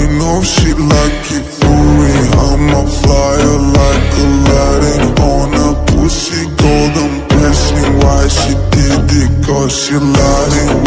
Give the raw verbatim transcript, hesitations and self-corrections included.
I know she like it for me. I'm a flyer like Aladdin on a pussy golden blessing. Why she did it? Cause she lied.